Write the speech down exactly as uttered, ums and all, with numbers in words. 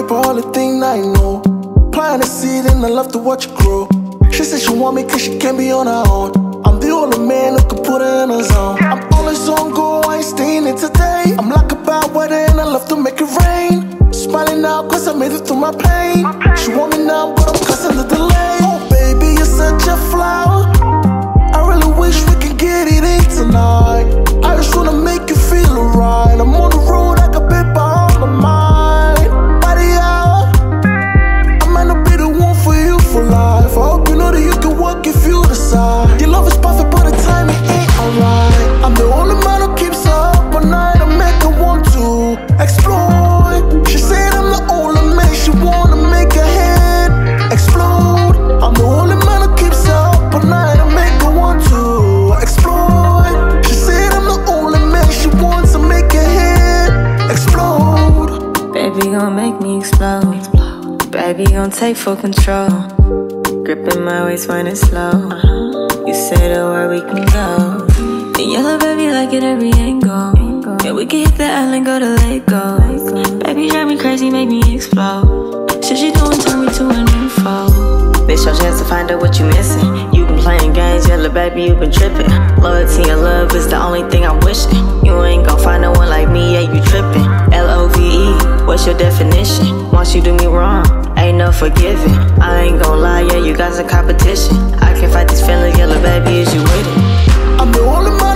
paper, all the thing I know. Plant a seed and I love to watch it grow. She said she want me cause she can't be on her own. I'm the only man who can put her in her zone. I'm always on go, I ain't staying in today. I'm like a bad weather and I love to make it rain. Smiling now cause I made it through my pain. She want me now but I'm causing the delay. Oh baby, you're such a flower. I really wish we could get it in tonight. I just wanna make you feel alright. I'm on the road like a paper on my mind. By the hour, I might not be the one for you for life. I hope you know that you can work if you decide. Your love is perfect but the timing ain't alright. I'm the only man who keeps her up all night. I make her want to explode. She said I'm the only man she wanna make her head explode. I'm the only man who keeps her up all night. I make her want to explode. She said I'm the only man she wants to make her head explode. Baby gon' make me explode. Baby gon' take full control. Gripping my waist when it's slow. You say the word, we can go. The yellow baby like it every angle. Yeah, we can hit the island, go to Lagos. Baby drive me crazy, make me explode. Shit she doing, turn me to an info. This your chance to find out what you missing. You been playing games, yellow baby, you been tripping. Loyalty and love is the only thing I'm wishing. You ain't gon' find no one like me, yeah, you tripping. L O V E, what's your definition? Once you do me wrong, ain't no forgiving. I ain't gon' lie, yeah, you guys in competition. I can't fight these feelings, yellow baby, is you with it? I'm the only man